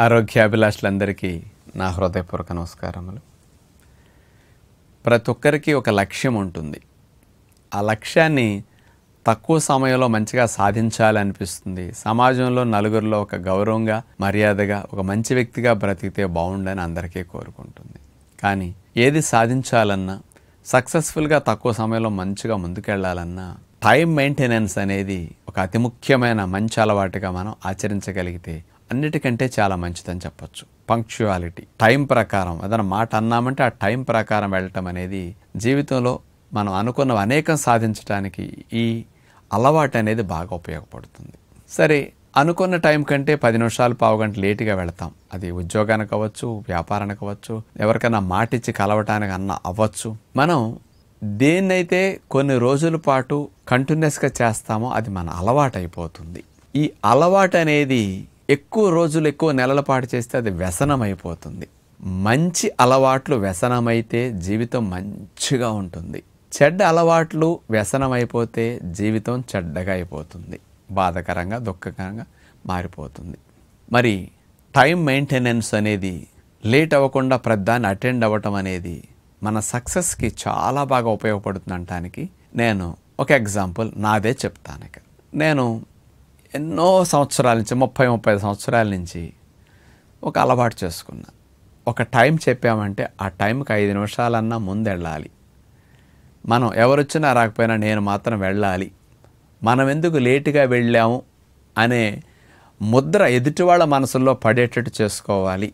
ఆరోగ్యాభిలాషులందరికీ నా హృదయపూర్వక నమస్కారములు. ప్రతి ఒక్కరికి ఒక లక్ష్యం ఉంటుంది. ఆ లక్ష్యాన్ని తక్కువ సమయంలో మంచిగా సాధించాలనిపిస్తుంది. సమాజంలో నలుగురిలో ఒక గౌరవంగా, మర్యాదగా, ఒక మంచి వ్యక్తిగా బ్రతికితే బాగుండని అందరికీ కోరుకుంటుంది. కానీ ఏది సాధించాలన్నా, సక్సెస్ఫుల్గా తక్కువ సమయంలో మంచిగా ముందుకెళ్లాలన్నా టైం మెయింటెనెన్స్ అనేది ఒక అతి ముఖ్యమైన మంచి అలవాటుగా మనం ఆచరించగలిగితే అన్నిటికంటే చాలా మంచిదని చెప్పొచ్చు. పంక్చువాలిటీ, టైం ప్రకారం ఏదైనా మాట అన్నామంటే ఆ టైం ప్రకారం వెళ్ళటం అనేది జీవితంలో మనం అనుకున్న అనేకం సాధించడానికి ఈ అలవాటు అనేది బాగా ఉపయోగపడుతుంది. సరే, అనుకున్న టైం కంటే 10 నిమిషాలు, పావుగంట లేటుగా వెళతాం. అది ఉద్యోగానికి అవ్వచ్చు, వ్యాపారానికి అవ్వచ్చు, ఎవరికైనా మాటిచ్చి కలవటానికి అన్న అవ్వచ్చు. మనం దేన్నైతే కొన్ని రోజుల పాటు కంటిన్యూస్గా చేస్తామో అది మన అలవాటు అయిపోతుంది. ఈ అలవాటు అనేది ఎక్కువ రోజులు, ఎక్కువ నెలల పాటు చేస్తే అది వ్యసనం అయిపోతుంది. మంచి అలవాట్లు వ్యసనమైతే జీవితం మంచిగా ఉంటుంది. చెడ్డ అలవాట్లు వ్యసనం అయిపోతే జీవితం చెడ్డగా అయిపోతుంది, బాధకరంగా, దుఃఖకరంగా మారిపోతుంది. మరి టైం మెయింటెనెన్స్ అనేది, లేట్ అవ్వకుండా ప్రతిదాన్ని అటెండ్ అవ్వటం అనేది మన సక్సెస్కి చాలా బాగా ఉపయోగపడుతుంది అనటానికి నేను ఒక ఎగ్జాంపుల్ నాదే చెప్తాను. ఇక నేను ఎన్నో సంవత్సరాల నుంచి, 30 సంవత్సరాల నుంచి ఒక అలవాటు చేసుకున్నా. ఒక టైం చెప్పామంటే ఆ టైంకి 5 నిమిషాలన్నా ముందు వెళ్ళాలి. మనం ఎవరొచ్చినా రాకపోయినా నేను మాత్రం వెళ్ళాలి. మనం ఎందుకు లేటుగా వెళ్ళాము అనే ముద్ర ఎదుటి వాళ్ళ మనసుల్లో పడేటట్టు చేసుకోవాలి.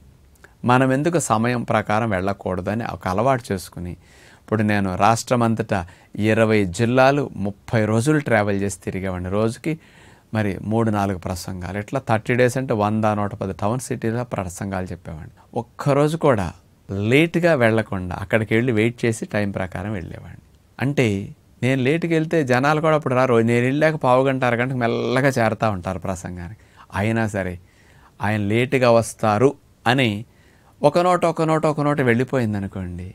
మనం ఎందుకు సమయం ప్రకారం వెళ్ళకూడదని ఒక అలవాటు చేసుకుని, ఇప్పుడు నేను రాష్ట్రం అంతటా 20 జిల్లాలు 30 రోజులు ట్రావెల్ చేసి తిరిగేవాడిని. రోజుకి మరి 3-4 ప్రసంగాలు, ఇట్లా 30 డేస్ అంటే 100-110 టౌన్ సిటీలో ప్రసంగాలు చెప్పేవాడిని. ఒక్కరోజు కూడా లేటుగా వెళ్లకుండా అక్కడికి వెళ్ళి వెయిట్ చేసి టైం ప్రకారం వెళ్ళేవాడిని. అంటే నేను లేటుకి వెళ్తే జనాలు కూడా అప్పుడు రారు. నేను వెళ్ళాక పావుగంట, అరగంటకు మెల్లగా చేరుతూ ఉంటారు ప్రసంగానికి. అయినా సరే ఆయన లేటుగా వస్తారు అని ఒక నోట వెళ్ళిపోయింది అనుకోండి.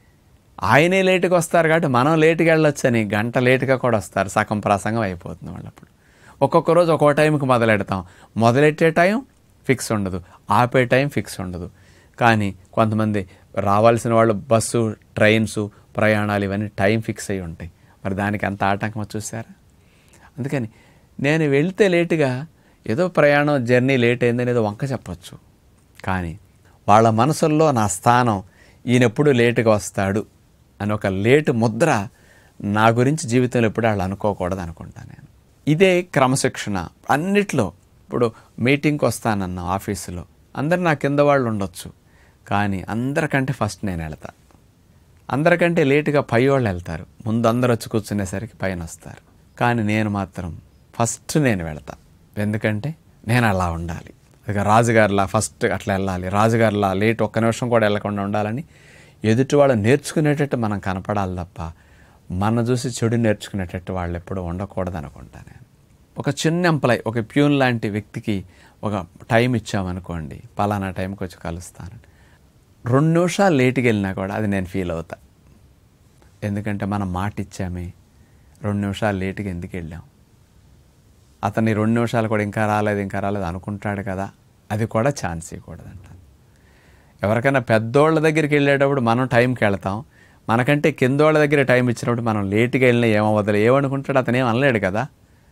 ఆయనే లేటుగా వస్తారు కాబట్టి మనం లేటుగా వెళ్ళొచ్చు అని గంట లేటుగా కూడా వస్తారు. సగం ప్రసంగం అయిపోతుంది వాళ్ళప్పుడు. ఒక్కొక్క రోజు ఒక్కో టైంకి మొదలెడతాం. మొదలెట్టే టైం ఫిక్స్ ఉండదు, ఆపే టైం ఫిక్స్ ఉండదు. కానీ కొంతమంది రావాల్సిన వాళ్ళు బస్సు, ట్రైన్స్, ప్రయాణాలు ఇవన్నీ టైం ఫిక్స్ అయ్యి ఉంటాయి. మరి దానికి అంత ఆటంకం చూసారా? అందుకని నేను వెళ్తే లేటుగా ఏదో ప్రయాణం, జర్నీ లేట్ అయిందని ఏదో వంక చెప్పచ్చు. కానీ వాళ్ళ మనసుల్లో నా స్థానం, ఈయనెప్పుడు లేటుగా వస్తాడు అని ఒక లేటు ముద్ర నా గురించి జీవితంలో ఎప్పుడు వాళ్ళు అనుకోకూడదు అనుకుంటాను నేను. ఇదే క్రమశిక్షణ అన్నిట్లో. ఇప్పుడు మీటింగ్కి వస్తానన్నా ఆఫీసులో అందరు నా కింద వాళ్ళు ఉండొచ్చు, కానీ అందరికంటే ఫస్ట్ నేను వెళ్తా. అందరికంటే లేటుగా పై వాళ్ళు వెళ్తారు. ముందు అందరు వచ్చి కూర్చునేసరికి పైన వస్తారు. కానీ నేను మాత్రం ఫస్ట్ నేను వెళ్తా. ఎందుకంటే నేను అలా ఉండాలి. ఇక రాజుగారిలా ఫస్ట్ అట్లా వెళ్ళాలి, రాజుగారిలా లేట్ ఒక్క నిమిషం కూడా వెళ్ళకుండా ఉండాలని ఎదుటి వాళ్ళు నేర్చుకునేటట్టు మనం కనపడాలి తప్ప మన చూసి చెడు నేర్చుకునేటట్టు వాళ్ళు ఎప్పుడూ ఉండకూడదు అనుకుంటా నేను. ఒక చిన్న ఎంప్లాయ్, ఒక ప్యూన్ లాంటి వ్యక్తికి ఒక టైం ఇచ్చామనుకోండి, పలానా టైంకి వచ్చి కలుస్తాను, 2 నిమిషాలు లేటుగా వెళ్ళినా కూడా అది నేను ఫీల్ అవుతా. ఎందుకంటే మనం మాట ఇచ్చామే, 2 నిమిషాలు లేటుగా ఎందుకు వెళ్ళాం, అతన్ని 2 నిమిషాలు కూడా ఇంకా రాలేదు అనుకుంటాడు కదా, అది కూడా ఛాన్స్ ఇవ్వకూడదంట. ఎవరికైనా పెద్దోళ్ళ దగ్గరికి వెళ్ళేటప్పుడు మనం టైంకి వెళ్తాం. మనకంటే కిందోళ్ళ దగ్గర టైం ఇచ్చినప్పుడు మనం లేటుగా వెళ్ళినా ఏమవ్వదులే, ఏమనుకుంటాడు, అతను ఏం అనలేడు కదా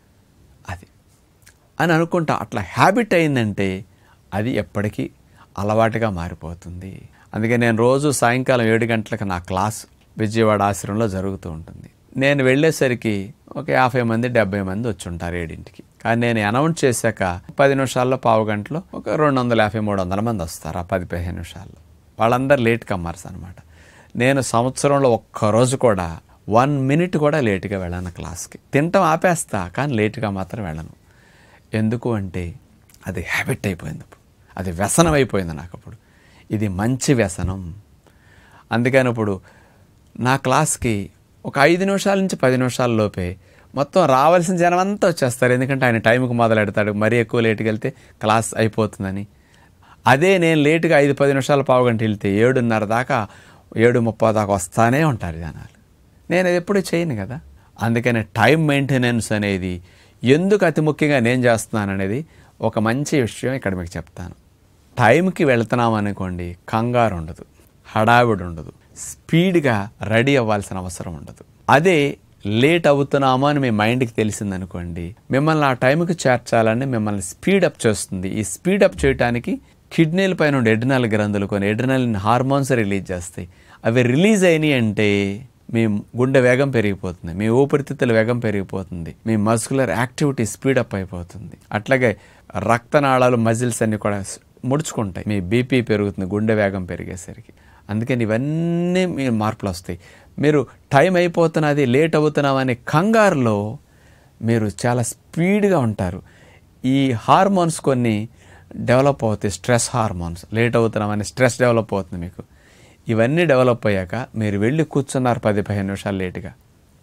అది అని అనుకుంటా. అట్లా హ్యాబిట్ అయిందంటే అది ఎప్పటికీ అలవాటుగా మారిపోతుంది. అందుకే నేను రోజు సాయంకాలం 7 గంటలకు నా క్లాస్ విజయవాడ ఆశ్రమంలో జరుగుతూ ఉంటుంది. నేను వెళ్ళేసరికి ఒక 50 మంది 70 మంది వచ్చి ఉంటారు 7ంటికి. కానీ నేను అనౌన్స్ చేశాక 10 నిమిషాల్లో, పావుగంటలో ఒక 250-300 మంది వస్తారు. ఆ 10-15 నిమిషాల్లో వాళ్ళందరూ లేట్ కమ్మర్స్ అనమాట. నేను సంవత్సరంలో ఒక్కరోజు కూడా 1 మినిట్ కూడా లేటుగా వెళ్ళాను క్లాస్కి. తింటాం ఆపేస్తా, కానీ లేటుగా మాత్రం వెళ్ళను. ఎందుకు అంటే అది హ్యాబిట్ అయిపోయింది. ఇప్పుడు అది వ్యసనం అయిపోయింది నాకు. అప్పుడు ఇది మంచి వ్యసనం. అందుకని ఇప్పుడు నా క్లాస్కి ఒక 5 నిమిషాల నుంచి 10 నిమిషాల లోపే మొత్తం రావాల్సిన జనం అంతా వచ్చేస్తారు. ఎందుకంటే ఆయన టైంకి మొదలెడతాడు, మరీ ఎక్కువ లేటుగా వెళ్తే క్లాస్ అయిపోతుందని. అదే నేను లేటుగా 5-10 నిమిషాలు, పావుగంట వెళ్తే 7:30 దాకా, 7:30 దాకా వస్తానే ఉంటారు జనాలు. నేను అది ఎప్పుడూ చేయను కదా. అందుకని టైం మెయింటెనెన్స్ అనేది ఎందుకు అతి ముఖ్యంగా నేను చేస్తున్నాను అనేది ఒక మంచి విషయం ఇక్కడ మీకు చెప్తాను. టైంకి వెళ్తున్నాం అనుకోండి, కంగారు ఉండదు, హడావిడి ఉండదు, స్పీడ్గా రెడీ అవ్వాల్సిన అవసరం ఉండదు. అదే లేట్ అవుతున్నామో అని మీ మైండ్కి తెలిసిందనుకోండి, మిమ్మల్ని ఆ టైంకి చేర్చాలని మిమ్మల్ని స్పీడప్ చేస్తుంది. ఈ స్పీడప్ చేయడానికి కిడ్నీల పైన ఉండే ఎడ్రినల్ గ్రంథులు కొన్ని ఎడ్రినలిన్ హార్మోన్స్ రిలీజ్ చేస్తాయి. అవి రిలీజ్ అయినాయి అంటే మీ గుండె వేగం పెరిగిపోతుంది, మీ ఊపిరితిత్తుల వేగం పెరిగిపోతుంది, మీ మస్కులర్ యాక్టివిటీ స్పీడప్ అయిపోతుంది. అట్లాగే రక్తనాళాలు మజిల్స్ అన్నీ కూడా ముడుచుకుంటాయి, మీ బీపీ పెరుగుతుంది గుండె వేగం పెరిగేసరికి. అందుకని ఇవన్నీ మీ మార్పులు వస్తాయి. మీరు టైం అయిపోతున్నది, లేట్ అవుతున్నామనే కంగారులో మీరు చాలా స్పీడ్గా ఉంటారు. ఈ హార్మోన్స్ కొన్ని డెవలప్ అవుతాయి, స్ట్రెస్ హార్మోన్స్. లేట్ అవుతున్నామని స్ట్రెస్ డెవలప్ అవుతుంది మీకు. ఇవన్నీ డెవలప్ అయ్యాక మీరు వెళ్ళి కూర్చున్నారు 10-15 నిమిషాలు లేటుగా,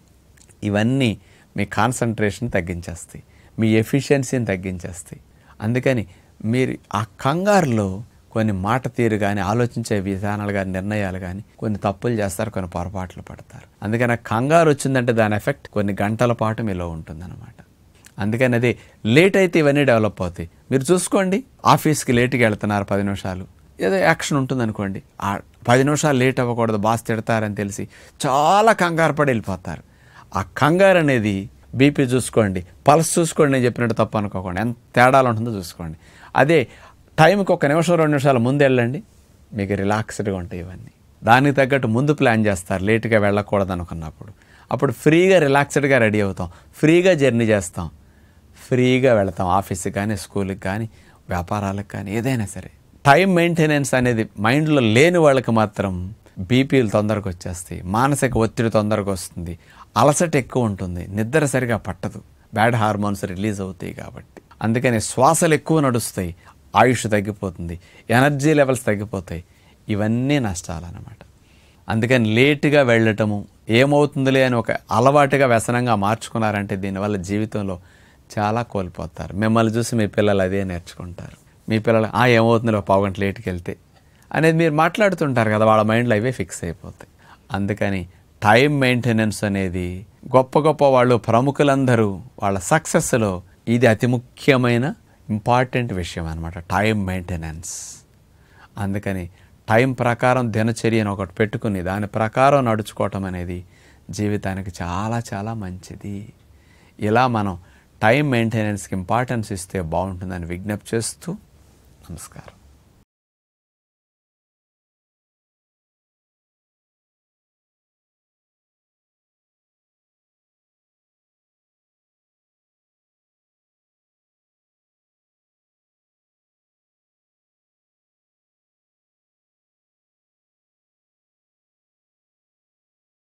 ఇవన్నీ మీ కాన్సన్ట్రేషన్ తగ్గించేస్తాయి, మీ ఎఫిషియన్సీని తగ్గించేస్తాయి. అందుకని మీరు ఆ కంగారులో కొన్ని మాట తీరు కానీ, ఆలోచించే విధానాలు కానీ, నిర్ణయాలు కానీ కొన్ని తప్పులు చేస్తారు, కొన్ని పొరపాట్లు పడతారు. అందుకని ఆ కంగారు వచ్చిందంటే దాని ఎఫెక్ట్ కొన్ని గంటల పాటు మీలో ఉంటుందన్నమాట. అందుకని అది లేట్ అయితే ఇవన్నీ డెవలప్ అవుతాయి. మీరు చూసుకోండి, ఆఫీస్కి లేట్గా వెళ్తున్నారు 10 నిమిషాలు, ఏదో యాక్షన్ ఉంటుందనుకోండి, ఆ 10 నిమిషాలు లేట్ అవ్వకూడదు, బాస్ తిడతారని తెలిసి చాలా కంగారు పడి వెళ్ళిపోతారు. ఆ కంగారు అనేది బీపీ చూసుకోండి, పల్స్ చూసుకోండి, నేను చెప్పినట్టు తప్పు అనుకోకండి, ఎంత తేడాలు ఉంటుందో చూసుకోండి. అదే టైంకి 1 నిమిషం 2 నిమిషాలు ముందు వెళ్ళండి, మీకు రిలాక్స్డ్గా ఉంటాయి ఇవన్నీ. దానికి తగ్గట్టు ముందు ప్లాన్ చేస్తారు లేట్గా వెళ్ళకూడదు అనుకున్నప్పుడు. అప్పుడు ఫ్రీగా రిలాక్స్డ్గా రెడీ అవుతాం, ఫ్రీగా జర్నీ చేస్తాం, ఫ్రీగా వెళతాం ఆఫీస్కి కానీ, స్కూల్కి కానీ, వ్యాపారాలకు కానీ, ఏదైనా సరే. టైం మెయింటెనెన్స్ అనేది మైండ్లో లేని వాళ్ళకి మాత్రం బీపీలు తొందరగా వచ్చేస్తాయి, మానసిక ఒత్తిడి తొందరగా వస్తుంది, అలసట ఎక్కువ ఉంటుంది, నిద్ర సరిగా పట్టదు, బ్యాడ్ హార్మోన్స్ రిలీజ్ అవుతాయి కాబట్టి. అందుకని శ్వాసలు ఎక్కువ నడుస్తాయి, ఆయుష్ తగ్గిపోతుంది, ఎనర్జీ లెవెల్స్ తగ్గిపోతాయి. ఇవన్నీ నష్టాలన్నమాట. అందుకని లేటుగా వెళ్ళటము, ఏమవుతుందిలే అని ఒక అలవాటుగా వ్యసనంగా మార్చుకున్నారంటే దీనివల్ల జీవితంలో చాలా కోల్పోతారు. మిమ్మల్ని చూసి మీ పిల్లలు అదే నేర్చుకుంటారు. మీ పిల్లలు ఏమవుతుందో 1 గంట లేట్కి వెళ్తే అనేది మీరు మాట్లాడుతుంటారు కదా, వాళ్ళ మైండ్లో అవే ఫిక్స్ అయిపోతాయి. అందుకని టైం మెయింటెనెన్స్ అనేది గొప్ప గొప్ప వాళ్ళు, ప్రముఖులందరూ వాళ్ళ సక్సెస్లో ఇది అతి ముఖ్యమైన ఇంపార్టెంట్ విషయం అన్నమాట, టైం మెయింటెనెన్స్. అందుకని టైం ప్రకారం దినచర్యను ఒకటి పెట్టుకుని దాని ప్రకారం నడుచుకోవటం అనేది జీవితానికి చాలా చాలా మంచిది. ఇలా మనం టైం మెయింటెనెన్స్కి ఇంపార్టెన్స్ ఇస్తే బాగుంటుందని విజ్ఞప్తి చేస్తూ నమస్కారం.